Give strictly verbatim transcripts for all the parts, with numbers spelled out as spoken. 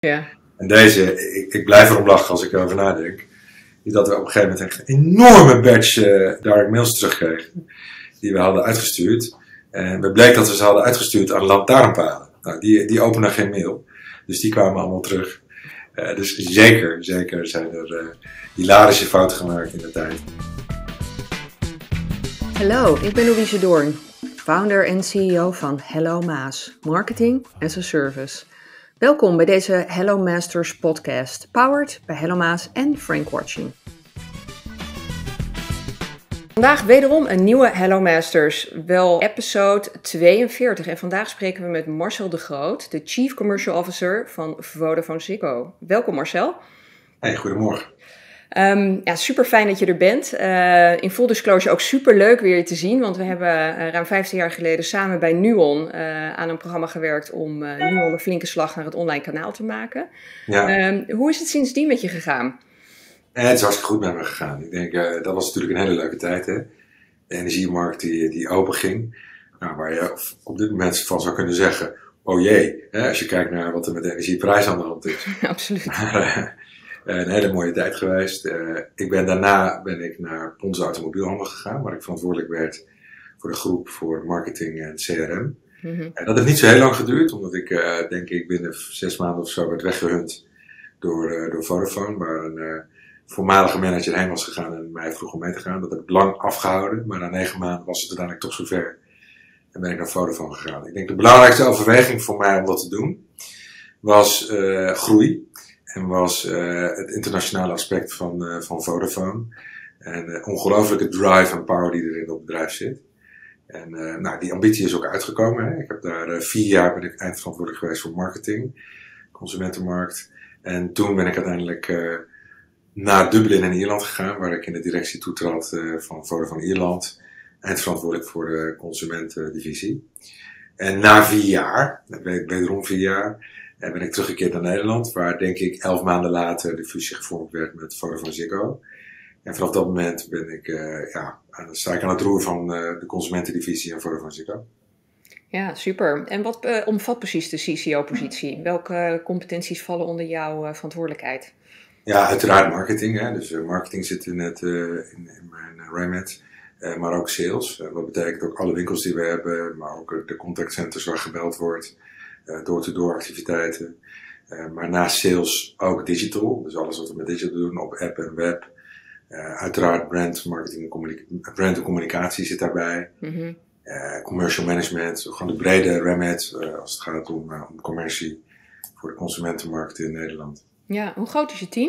Ja. En deze, ik, ik blijf erom lachen als ik erover nadenk, is dat we op een gegeven moment echt een enorme batch uh, direct mails terugkregen. Die we hadden uitgestuurd. En het bleek dat we ze hadden uitgestuurd aan lantaarnpalen. Nou, die, die openen geen mail. Dus die kwamen allemaal terug. Uh, dus zeker, zeker zijn er uh, hilarische fouten gemaakt in de tijd. Hallo, ik ben Louise Doorn, founder en C E O van Hello Maas, Marketing as a Service. Welkom bij deze Hello Masters podcast, powered bij Hello Maas en Frank Watching. Vandaag wederom een nieuwe Hello Masters, wel episode tweeënveertig. En vandaag spreken we met Marcel de Groot, de Chief Commercial Officer van Vodafone Ziggo. Welkom Marcel. Hey, goedemorgen. Um, ja, super fijn dat je er bent. Uh, in full disclosure ook super leuk weer je te zien, want we hebben uh, ruim vijftien jaar geleden samen bij Nuon uh, aan een programma gewerkt om uh, Nuon een flinke slag naar het online kanaal te maken. Ja. Um, hoe is het sindsdien met je gegaan? Eh, het is hartstikke goed met me gegaan. Ik denk, uh, dat was natuurlijk een hele leuke tijd, hè. De energiemarkt die, die open ging. Nou, waar je op dit moment van zou kunnen zeggen, oh jee, hè, als je kijkt naar wat er met de energieprijs aan de hand is. Absoluut. Een hele mooie tijd geweest. Uh, ik ben, daarna ben ik naar Ponze Automobielhandel gegaan, waar ik verantwoordelijk werd voor de groep voor marketing en C R M. Mm-hmm. En dat heeft niet zo heel lang geduurd, omdat ik uh, denk ik binnen zes maanden of zo werd weggehunt door, uh, door Vodafone, waar een uh, voormalige manager heen was gegaan en mij vroeg om mee te gaan. Dat heb ik lang afgehouden, maar na negen maanden was het uiteindelijk toch zover en ben ik naar Vodafone gegaan. Ik denk de belangrijkste overweging voor mij om dat te doen was uh, groei. En was uh, het internationale aspect van, uh, van Vodafone. En uh, ongelooflijke drive en power die er in het bedrijf zit. En uh, nou, die ambitie is ook uitgekomen. Hè. Ik heb daar uh, vier jaar ben ik eindverantwoordelijk geweest voor marketing, consumentenmarkt. En toen ben ik uiteindelijk uh, naar Dublin in Ierland gegaan, waar ik in de directie toetrad uh, van Vodafone Ierland. Eindverantwoordelijk voor de consumentendivisie. En na vier jaar, wederom vier jaar, en ben ik teruggekeerd naar Nederland, waar denk ik elf maanden later de fusie gevormd werd met Vodafone Ziggo. En vanaf dat moment ben ik, uh, ja, sta ik aan het roer van uh, de consumentendivisie en Vodafone Ziggo. Ja, super. En wat uh, omvat precies de C C O-positie? Welke competenties vallen onder jouw uh, verantwoordelijkheid? Ja, uiteraard marketing. Hè. Dus uh, marketing zit in, het, uh, in, in mijn uh, remit. Uh, maar ook sales. Uh, wat betekent ook alle winkels die we hebben, maar ook uh, de contactcenters waar gebeld wordt. Uh, door-to-door activiteiten. Uh, maar naast sales ook digital. Dus alles wat we met digital doen, op app en web. Uh, uiteraard brand marketing en communica- brand en communicatie zit daarbij. Mm-hmm. Uh, commercial management, gewoon de brede remit uh, als het gaat om, uh, om commercie voor de consumentenmarkt in Nederland. Ja, hoe groot is je team?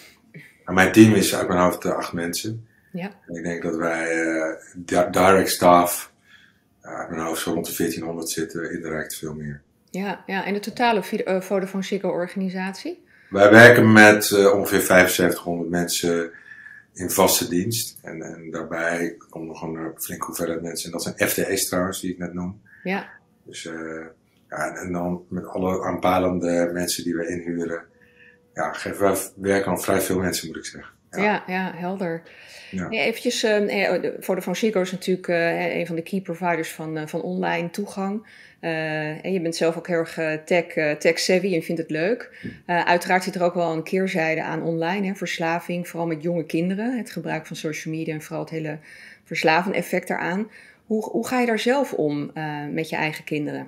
Nou, mijn team is uit mijn hoofd uh, acht mensen. Ja. En ik denk dat wij uh, di- direct staff uh, uit mijn hoofd zo rond de veertienhonderd zitten, indirect veel meer. Ja, ja, en de totale uh, Vodafone Ziggo organisatie? Wij werken met uh, ongeveer vijfenzeventighonderd mensen in vaste dienst. En, en daarbij komt nog een uh, flinke hoeveelheid mensen. En dat zijn F T E's trouwens, die ik net noem. Ja. Dus, uh, ja, en, en dan met alle aanpalende mensen die we inhuren. Ja, geven wij werken aan vrij veel mensen, moet ik zeggen. Ja, ja, ja helder. Ja. Nee, eventjes, uh, Vodafone Ziggo is natuurlijk uh, een van de key providers van, uh, van online toegang. Uh, en je bent zelf ook heel erg uh, tech, uh, tech savvy en vindt het leuk. Uh, uiteraard zit er ook wel een keerzijde aan online, hè, verslaving, vooral met jonge kinderen. Het gebruik van social media en vooral het hele verslavende effect daaraan. Hoe, hoe ga je daar zelf om uh, met je eigen kinderen?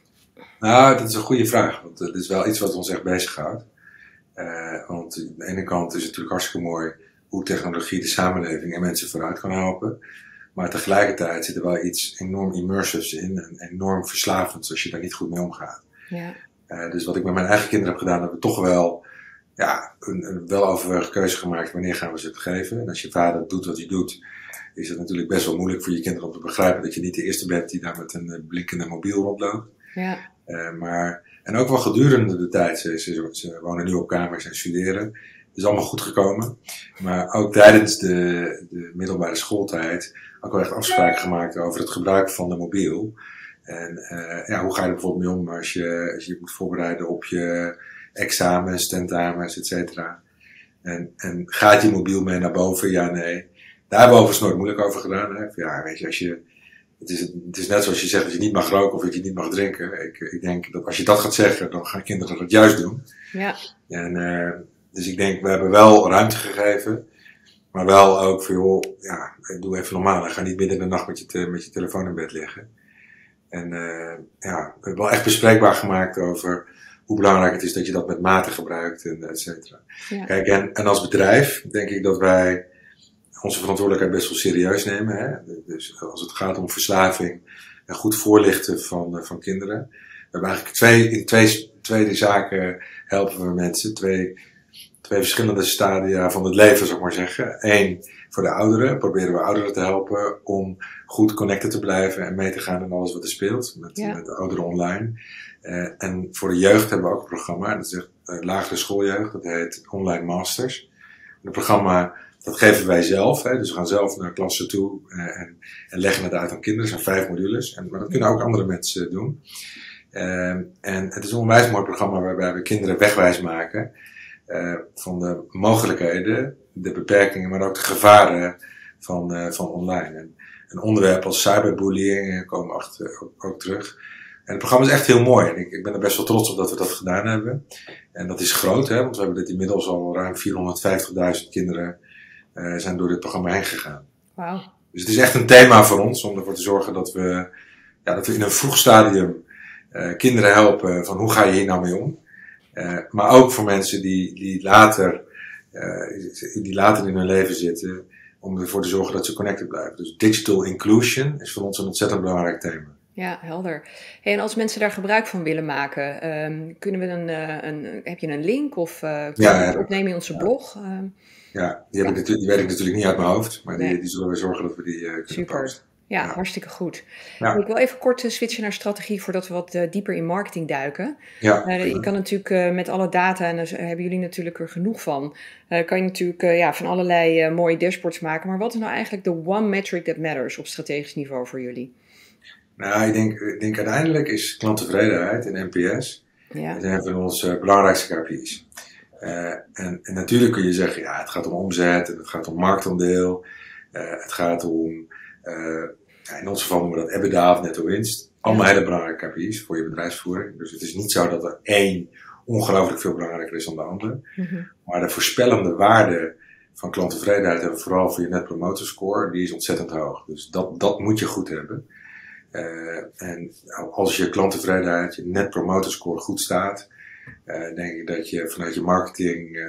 Nou, dat is een goede vraag, want het is wel iets wat ons echt bezighoudt. Uh, want aan de ene kant is het natuurlijk hartstikke mooi hoe technologie de samenleving en mensen vooruit kan helpen. Maar tegelijkertijd zit er wel iets enorm immersives in en enorm verslavends als je daar niet goed mee omgaat. Ja. Uh, dus wat ik met mijn eigen kinderen heb gedaan, hebben we toch wel ja, een, een weloverwogen keuze gemaakt. Wanneer gaan we ze het geven? En als je vader doet wat hij doet, is het natuurlijk best wel moeilijk voor je kinderen om te begrijpen dat je niet de eerste bent die daar met een blinkende mobiel rondloopt. Ja. Uh, maar, en ook wel gedurende de tijd, ze, ze, ze wonen nu op kamers en studeren. Het is allemaal goed gekomen. Maar ook tijdens de, de middelbare schooltijd ook wel echt afspraken gemaakt over het gebruik van de mobiel. En uh, ja, hoe ga je er bijvoorbeeld mee om als je als je moet voorbereiden op je examens, tentamens, et cetera. En, en gaat je mobiel mee naar boven? Ja, nee. Daar hebben we overigens nooit moeilijk over gedaan. Hè? Ja, weet je, als je het is, het is net zoals je zegt dat je niet mag roken of dat je niet mag drinken. Ik, ik denk dat als je dat gaat zeggen, dan gaan kinderen dat juist doen. Ja. En, uh, dus ik denk, we hebben wel ruimte gegeven. Maar wel ook voor, joh, ja, doe even normaal. Ga niet midden in de nacht met je, te, met je telefoon in bed liggen. En uh, ja, we hebben wel echt bespreekbaar gemaakt over hoe belangrijk het is dat je dat met mate gebruikt en et cetera. Ja. Kijk, en, en als bedrijf denk ik dat wij onze verantwoordelijkheid best wel serieus nemen. Hè? Dus als het gaat om verslaving en goed voorlichten van, uh, van kinderen. We hebben eigenlijk twee, in twee, twee zaken helpen we mensen. Twee, twee verschillende stadia van het leven, zou ik maar zeggen. Eén, voor de ouderen proberen we ouderen te helpen om goed connected te blijven en mee te gaan in alles wat er speelt. Met, ja. met de ouderen online. Uh, en voor de jeugd hebben we ook een programma. Dat is echt uh, lagere schooljeugd. Dat heet Online Masters. Het programma, dat geven wij zelf. Hè, dus we gaan zelf naar klassen toe uh, en, en leggen het uit aan kinderen. Er zijn vijf modules. En, maar dat kunnen ook andere mensen doen. Uh, en het is een onwijs mooi programma waarbij we kinderen wegwijs maken. Uh, van de mogelijkheden, de beperkingen, maar ook de gevaren van, uh, van online. En een onderwerp als cyberbullying komen achter, ook, ook terug. En het programma is echt heel mooi. En ik, ik ben er best wel trots op dat we dat gedaan hebben. En dat is groot, hè, want we hebben dit inmiddels al ruim vierhonderdvijftigduizend kinderen uh, zijn door dit programma heen gegaan. Wauw. Dus het is echt een thema voor ons om ervoor te zorgen dat we, ja, dat we in een vroeg stadium uh, kinderen helpen van hoe ga je hier nou mee om. Uh, maar ook voor mensen die, die, later, uh, die later in hun leven zitten, om ervoor te zorgen dat ze connected blijven. Dus digital inclusion is voor ons een ontzettend belangrijk thema. Ja, helder. Hey, en als mensen daar gebruik van willen maken, um, kunnen we een, uh, een, heb je een link of uh, kun ja, je het ja, opnemen in onze ja. blog? Um, ja, die, heb ja. Ik, die weet ik natuurlijk niet uit mijn hoofd, maar die, nee. die zullen we zorgen dat we die uh, kunnen Super. posten. Ja, ja, hartstikke goed. Ja. Ik wil even kort uh, switchen naar strategie voordat we wat uh, dieper in marketing duiken. Ja, uh, je kan natuurlijk uh, met alle data, en daar hebben jullie natuurlijk er genoeg van, uh, kan je natuurlijk uh, ja, van allerlei uh, mooie dashboards maken. Maar wat is nou eigenlijk de one metric that matters op strategisch niveau voor jullie? Nou, ik denk, ik denk uiteindelijk is klanttevredenheid en N P S ja. een van onze belangrijkste K P I's. Uh, en, en natuurlijk kun je zeggen, ja, het gaat om omzet en het gaat om marktaandeel. Uh, het gaat om, uh, ja, in ons geval noemen we dat EBITDA of netto winst. Allemaal hele belangrijke K P I's voor je bedrijfsvoering. Dus het is niet zo dat er één ongelooflijk veel belangrijker is dan de andere. Mm-hmm. Maar de voorspellende waarde van klanttevredenheid en vooral voor je Net Promoter Score, die is ontzettend hoog. Dus dat, dat moet je goed hebben. Uh, en als je klanttevredenheid, je Net Promoter Score goed staat, uh, denk ik dat je vanuit je marketing uh,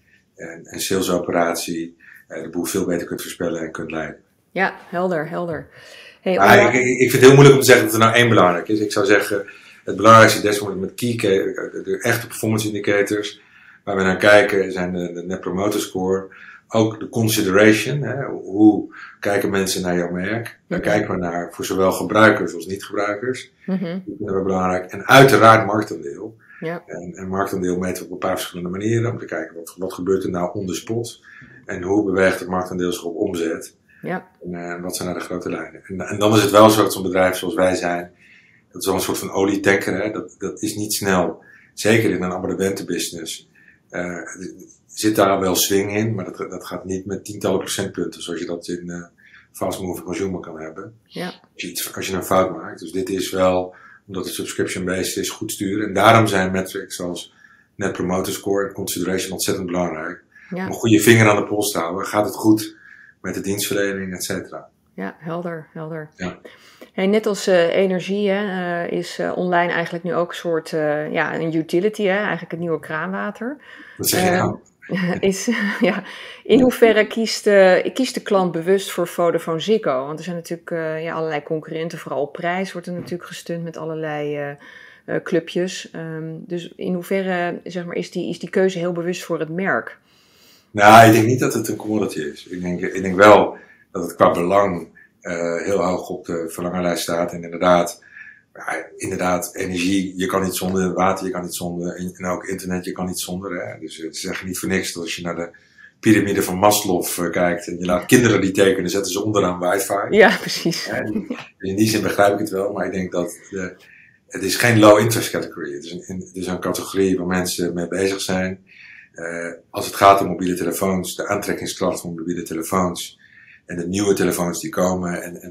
en, en salesoperatie uh, de boel veel beter kunt voorspellen en kunt leiden. Ja, helder, helder. Hey, maar ik, ik vind het heel moeilijk om te zeggen dat er nou één belangrijk is. Ik zou zeggen, het belangrijkste dashboard met key, de echte performance indicators, waar we naar kijken, zijn de, de Net Promoter Score. Ook de consideration, hè, hoe kijken mensen naar jouw merk. Daar mm-hmm. kijken we naar voor zowel gebruikers als niet-gebruikers. Mm-hmm. Dat vinden we belangrijk. En uiteraard marktaandeel. Ja. En, en marktaandeel meten we op een paar verschillende manieren. Om te kijken wat, wat gebeurt er nou on the spot. En hoe beweegt het marktaandeel zich op omzet. Ja. En uh, wat zijn nou de grote lijnen. En, en dan is het wel zo dat zo'n bedrijf zoals wij zijn. Dat is wel een soort van olietanker. Hè. Dat, dat is niet snel. Zeker in een abonnementenbusiness. Uh, zit daar wel swing in, maar dat, dat gaat niet met tientallen procentpunten, zoals je dat in uh, fast moving consumer kan hebben. Ja. Als je, iets, als je een fout maakt. Dus dit is wel, omdat het subscription-based is, goed sturen. En daarom zijn metrics zoals Net Promoter Score en Consideration ontzettend belangrijk. Ja. Om een goede vinger aan de pols te houden. Gaat het goed met de dienstverlening, et cetera. Ja, helder, helder. Ja. Hey, net als uh, energie hè, uh, is uh, online eigenlijk nu ook een soort uh, ja, een utility, hè, eigenlijk het nieuwe kraanwater. Wat zeg je uh, nou? Is, ja, in hoeverre kiest, uh, kiest de klant bewust voor Vodafone Ziggo? Want er zijn natuurlijk uh, ja, allerlei concurrenten, vooral op prijs wordt er natuurlijk gesteund met allerlei uh, uh, clubjes. Um, dus in hoeverre zeg maar, is, die, is die keuze heel bewust voor het merk? Nou, ik denk niet dat het een commodity is. Ik denk, ik denk wel dat het qua belang uh, heel hoog op de verlangenlijst staat. En inderdaad, ja, inderdaad, energie, je kan niet zonder, water, je kan niet zonder, en ook internet, je kan niet zonder. Hè? Dus het is echt niet voor niks dat als je naar de piramide van Maslow uh, kijkt en je laat kinderen die tekenen, zetten ze onderaan wifi. Ja, precies. En in die zin begrijp ik het wel, maar ik denk dat de, het is geen low interest category. Het is een, het is een categorie waar mensen mee bezig zijn. Uh, als het gaat om mobiele telefoons, de aantrekkingskracht van mobiele telefoons en de nieuwe telefoons die komen en, en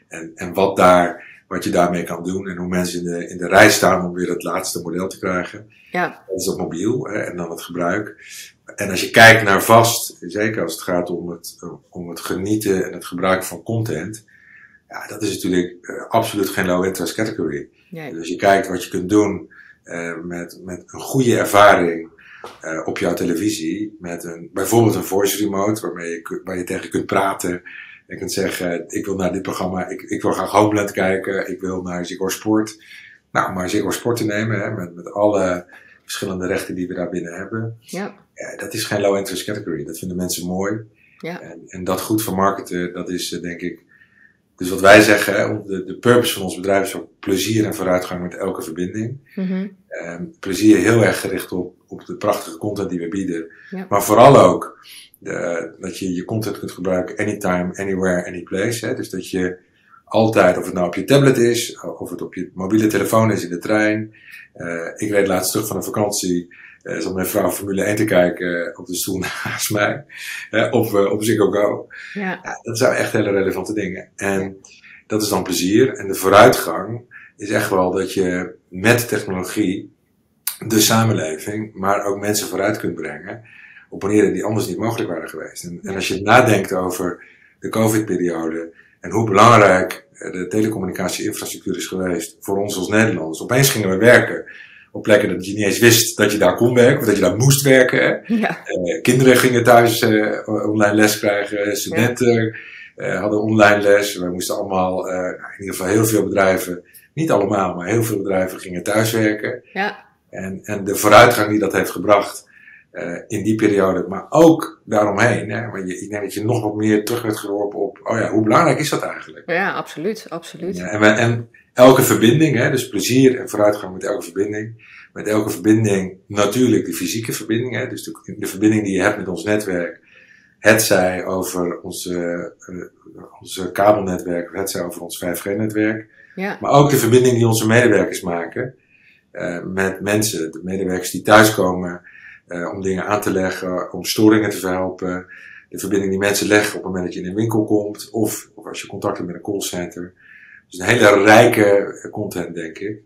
En, en wat, daar, wat je daarmee kan doen en hoe mensen in de, in de rij staan om weer het laatste model te krijgen. Ja. Dat is op mobiel hè, en dan het gebruik. En als je kijkt naar vast, zeker als het gaat om het, om het genieten en het gebruiken van content, ja, dat is natuurlijk uh, absoluut geen low interest category. Nee. Dus als je kijkt wat je kunt doen uh, met, met een goede ervaring uh, op jouw televisie, met een, bijvoorbeeld een voice remote waarmee je, waar je tegen kunt praten. Je kunt zeggen, ik wil naar dit programma, ik, ik wil graag Homeland kijken, ik wil naar Ziggo Sport. Nou, maar Ziggo Sport te nemen, hè, met, met alle verschillende rechten die we daar binnen hebben. Ja. Ja, dat is geen low interest category. Dat vinden mensen mooi. Ja. En, en dat goed vermarkten, dat is uh, denk ik. Dus wat wij zeggen, hè, de, de purpose van ons bedrijf is ook plezier en vooruitgang met elke verbinding. Mm-hmm. Um, plezier heel erg gericht op, op de prachtige content die we bieden. Ja. Maar vooral ook de, dat je je content kunt gebruiken anytime, anywhere, anyplace. Hè. Dus dat je altijd, of het nou op je tablet is, of het op je mobiele telefoon is in de trein. Uh, ik reed laatst terug van een vakantie. Uh, zat mijn vrouw Formule één te kijken uh, op de stoel naast mij. Uh, op, uh, op Ziggo Go. Ja. Ja, dat zijn echt hele relevante dingen. En dat is dan plezier. En de vooruitgang is echt wel dat je met technologie de samenleving, maar ook mensen vooruit kunt brengen op manieren die anders niet mogelijk waren geweest. En, en als je nadenkt over de COVID-periode en hoe belangrijk de telecommunicatie-infrastructuur is geweest voor ons als Nederlanders. Opeens gingen we werken op plekken dat je niet eens wist dat je daar kon werken, of dat je daar moest werken. Hè. Ja. Uh, kinderen gingen thuis uh, online les krijgen, studenten ja. uh, hadden online les. We moesten allemaal, uh, in ieder geval heel veel bedrijven, niet allemaal, maar heel veel bedrijven gingen thuiswerken. Ja. En, en de vooruitgang die dat heeft gebracht uh, in die periode, maar ook daaromheen. Hè, maar je, ik denk dat je nog wat meer terug werd geworpen op, oh ja, hoe belangrijk is dat eigenlijk? Ja, absoluut, absoluut. Ja, en, we, en elke verbinding, hè, dus plezier en vooruitgang met elke verbinding. Met elke verbinding natuurlijk de fysieke verbinding, hè, dus de, de verbinding die je hebt met ons netwerk. Het zij over onze, uh, onze kabelnetwerk, het zij over ons vijf G netwerk. Ja. Maar ook de verbinding die onze medewerkers maken uh, met mensen. De medewerkers die thuiskomen uh, om dingen aan te leggen, om storingen te verhelpen. De verbinding die mensen leggen op het moment dat je in een winkel komt. Of, of als je contact hebt met een callcenter. Dus een hele rijke content, denk ik.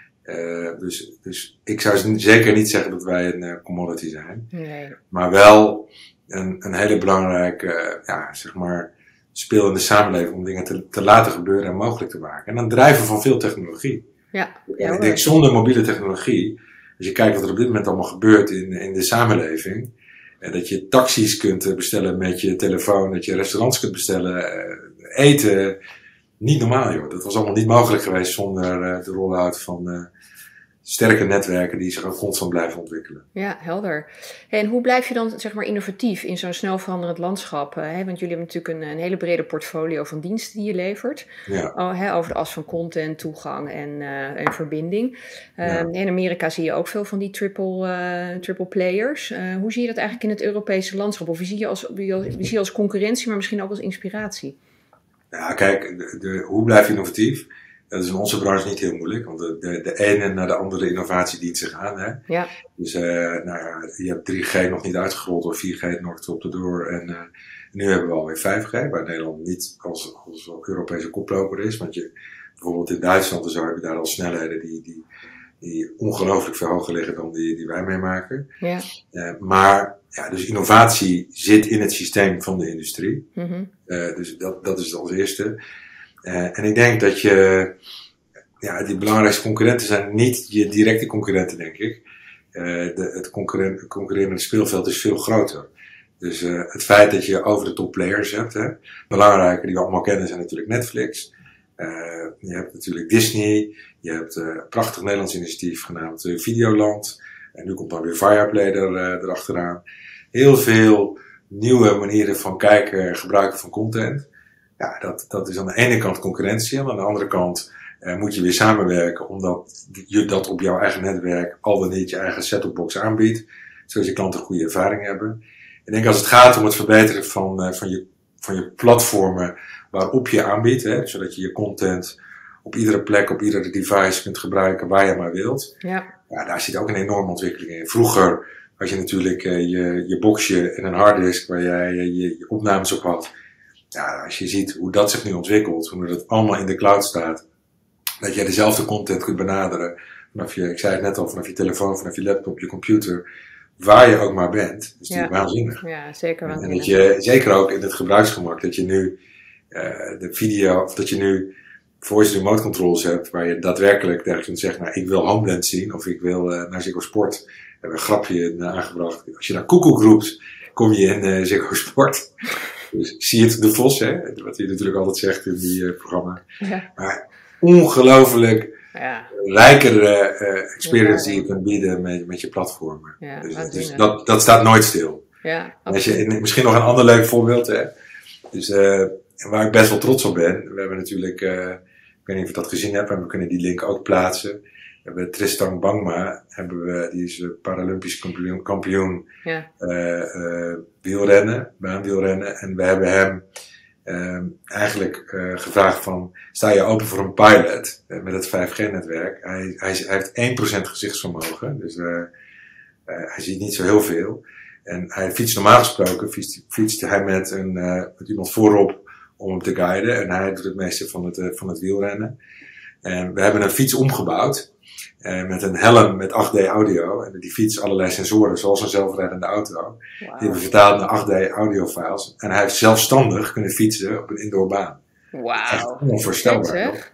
Uh, dus, dus ik zou zeker niet zeggen dat wij een uh, commodity zijn. Nee. Maar wel een, een hele belangrijke, uh, ja, zeg maar, speel in de samenleving om dingen te, te laten gebeuren en mogelijk te maken. En dan drijven van veel technologie. Ja. Ja, en ik denk zonder mobiele technologie, als je kijkt wat er op dit moment allemaal gebeurt in, in de samenleving, en dat je taxis kunt bestellen met je telefoon, dat je restaurants kunt bestellen, uh, eten. Niet normaal, joh. Dat was allemaal niet mogelijk geweest zonder uh, de rollout van uh, sterke netwerken die zich ook constant blijven ontwikkelen. Ja, helder. En hoe blijf je dan zeg maar innovatief in zo'n snel veranderend landschap? Uh, hè? Want jullie hebben natuurlijk een, een hele brede portfolio van diensten die je levert. Ja. Oh, hè, over de as van content, toegang en, uh, en verbinding. Uh, Ja. In Amerika zie je ook veel van die triple, uh, triple players. Uh, hoe zie je dat eigenlijk in het Europese landschap? Of wie zie je als, wie, wie zie je als concurrentie, maar misschien ook als inspiratie? Ja, kijk, de, de, hoe blijf je innovatief? Dat is in onze branche niet heel moeilijk, want de, de, de ene naar de andere innovatie dient zich aan. Hè? Ja. Dus uh, nou ja, je hebt drie G nog niet uitgerold, of vier G nog op de door. En uh, nu hebben we alweer vijf G, waar Nederland niet als, als Europese koploper is. Want je, bijvoorbeeld in Duitsland zo heb je daar al snelheden die, die, die ongelooflijk veel hoger liggen dan die, die wij meemaken. Ja. Uh, maar ja, dus innovatie zit in het systeem van de industrie. Mm-hmm. Uh, dus dat, dat is als eerste. Uh, en ik denk dat je, ja, die belangrijkste concurrenten zijn niet je directe concurrenten, denk ik. Uh, de, het concurren, concurrerende speelveld is veel groter. Dus uh, het feit dat je over de top players hebt, hè, belangrijke die we allemaal kennen zijn natuurlijk Netflix. Uh, je hebt natuurlijk Disney. Je hebt uh, een prachtig Nederlands initiatief genaamd uh, Videoland. En nu komt dan weer Viaplay er, uh, erachteraan. Heel veel nieuwe manieren van kijken en gebruiken van content. Ja, dat, dat is aan de ene kant concurrentie. En aan de andere kant uh, moet je weer samenwerken. Omdat je dat op jouw eigen netwerk al dan niet je eigen set-top-box aanbiedt. Zodat je klanten goede ervaring hebben. Ik denk als het gaat om het verbeteren van, uh, van, je, van je platformen waarop je aanbiedt. Hè, zodat je je content op iedere plek, op iedere device kunt gebruiken waar je maar wilt. Ja. Ja, daar zit ook een enorme ontwikkeling in. Vroeger had je natuurlijk uh, je, je boxje en een harddisk waar jij uh, je, je opnames op had. ja, als je ziet hoe dat zich nu ontwikkelt, hoe dat allemaal in de cloud staat, dat jij dezelfde content kunt benaderen vanaf je, ik zei het net al, vanaf je telefoon, vanaf je laptop, je computer, waar je ook maar bent. Dat is natuurlijk ja. waanzinnig. Ja, zeker waanzinnig. En dat je, zeker ook in het gebruiksgemak, dat je nu uh, de video, of dat je nu voice remote controls hebt, waar je daadwerkelijk tegen kunt zeggen, nou, ik wil Homeland zien, of ik wil uh, naar Ziggo Sport. We hebben een grapje uh, aangebracht. Als je naar Koekoek roept, kom je in uh, Ziggo Sport. Dus zie het de Vos, hè, wat hij natuurlijk altijd zegt in die uh, programma. Ja. Maar ongelooflijk ja. rijkere uh, experience ja. die je kunt bieden met, met je platformen. Ja, dus dus dat, dat staat nooit stil. Ja, als je, misschien nog een ander leuk voorbeeld, hè. Dus, uh, waar ik best wel trots op ben. We hebben natuurlijk, uh, ik weet niet of je dat gezien hebt, maar we kunnen die link ook plaatsen. We hebben Tristan Bangma, hebben we, die is Paralympisch kampioen, kampioen ja. uh, uh, wielrennen, baanwielrennen. En we hebben hem uh, eigenlijk uh, gevraagd van, sta je open voor een pilot uh, met het vijf G netwerk? Hij, hij, hij heeft één procent gezichtsvermogen, dus uh, uh, hij ziet niet zo heel veel. En hij fietst normaal gesproken, fietst, fietst hij met, een, uh, met iemand voorop om hem te guiden. En hij doet het meeste van het, uh, van het wielrennen. En we hebben een fiets omgebouwd. Uh, met een helm met acht D audio. En die fiets allerlei sensoren, zoals een zelfrijdende auto. Wow. Die hebben we vertaald naar acht D audio files. En hij heeft zelfstandig kunnen fietsen op een indoorbaan. Wauw. Onvoorstelbaar.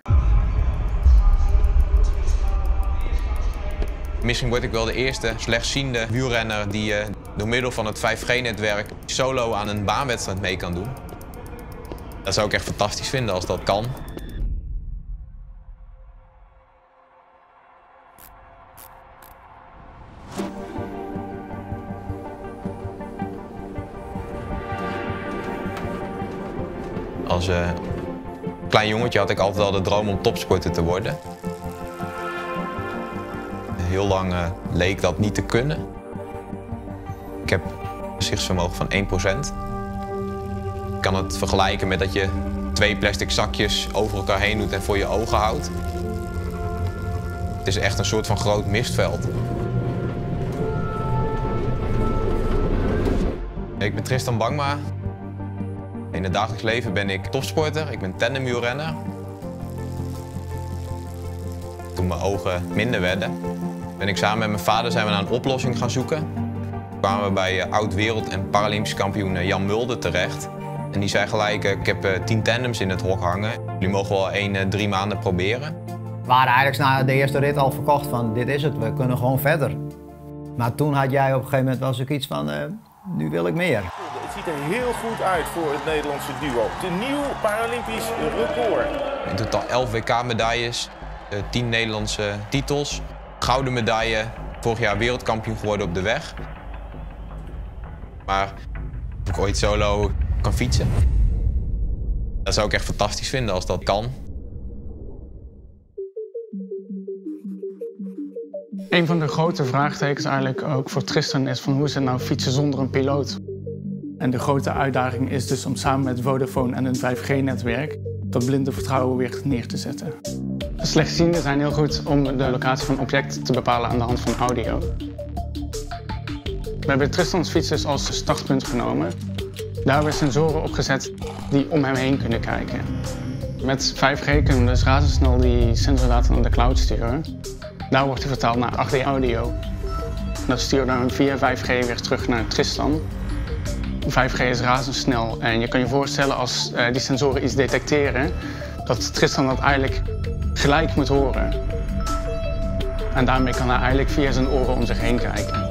Misschien word ik wel de eerste slechtziende wielrenner die uh, door middel van het vijf G netwerk solo aan een baanwedstrijd mee kan doen. Dat zou ik echt fantastisch vinden als dat kan. Als uh, klein jongetje had ik altijd al de droom om topsporter te worden. Heel lang uh, leek dat niet te kunnen. Ik heb een gezichtsvermogen van één procent. Ik kan het vergelijken met dat je twee plastic zakjes over elkaar heen doet en voor je ogen houdt. Het is echt een soort van groot mistveld. Ik ben Tristan Bangma. In het dagelijks leven ben ik topsporter, ik ben tandemwielrenner. Toen mijn ogen minder werden, ben ik samen met mijn vader zijn we naar een oplossing gaan zoeken. Toen kwamen we bij oud-wereld- en Paralympisch kampioen Jan Mulder terecht. En die zei gelijk, ik heb tien tandems in het hok hangen. Jullie mogen wel één, drie maanden proberen. We waren eigenlijk na de eerste rit al verkocht van dit is het, we kunnen gewoon verder. Maar toen had jij op een gegeven moment wel zoiets van, uh, nu wil ik meer. Het ziet er heel goed uit voor het Nederlandse duo. De nieuw Paralympisch record. In totaal elf W K-medailles, tien Nederlandse titels. Gouden medaille, vorig jaar wereldkampioen geworden op de weg. Maar of ik ooit solo kan fietsen, dat zou ik echt fantastisch vinden als dat kan. Een van de grote vraagtekens eigenlijk ook voor Tristan is van hoe is het nou fietsen zonder een piloot? En de grote uitdaging is dus om samen met Vodafone en een vijf G netwerk dat blinde vertrouwen weer neer te zetten. Slechtzienden zijn heel goed om de locatie van objecten te bepalen aan de hand van audio. We hebben Tristans fiets dus als startpunt genomen. Daar hebben we sensoren opgezet die om hem heen kunnen kijken. Met vijf G kunnen we dus razendsnel die sensordata naar de cloud sturen. Daar wordt hij vertaald naar acht D audio. Dat sturen we dan via vijf G weer terug naar Tristan. vijf G is razendsnel en je kan je voorstellen als uh, die sensoren iets detecteren, dat Tristan dat eigenlijk gelijk moet horen. En daarmee kan hij eigenlijk via zijn oren om zich heen kijken.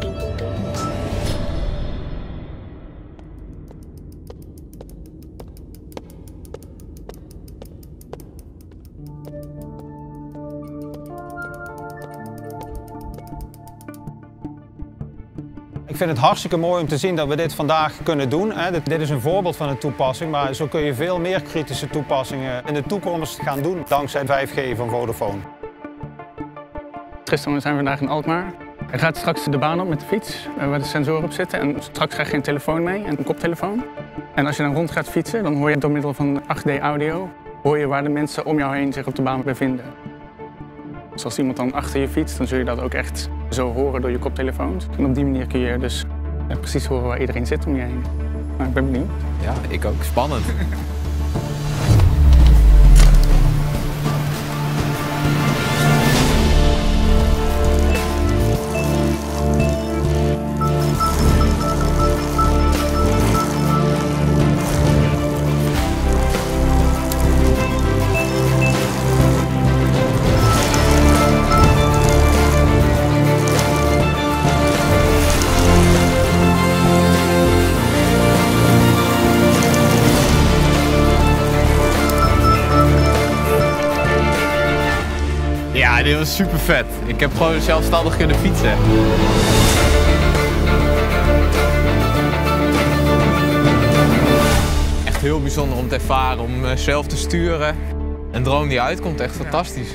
Ik vind het hartstikke mooi om te zien dat we dit vandaag kunnen doen. Dit is een voorbeeld van een toepassing, maar zo kun je veel meer kritische toepassingen in de toekomst gaan doen dankzij vijf G van Vodafone. Tristan, we zijn vandaag in Alkmaar. Hij gaat straks de baan op met de fiets, waar de sensoren op zitten. En straks krijg je een telefoon mee en een koptelefoon. En als je dan rond gaat fietsen, dan hoor je door middel van acht D audio hoor je waar de mensen om jou heen zich op de baan bevinden. Dus als iemand dan achter je fietst, dan zul je dat ook echt zo horen door je koptelefoons. En op die manier kun je dus ja, precies horen waar iedereen zit om je heen. Nou, ik ben benieuwd. Ja, ik ook. Spannend. dit was super vet. Ik heb gewoon zelfstandig kunnen fietsen. Echt heel bijzonder om te ervaren, om uh, zelf te sturen. Een droom die uitkomt, echt fantastisch.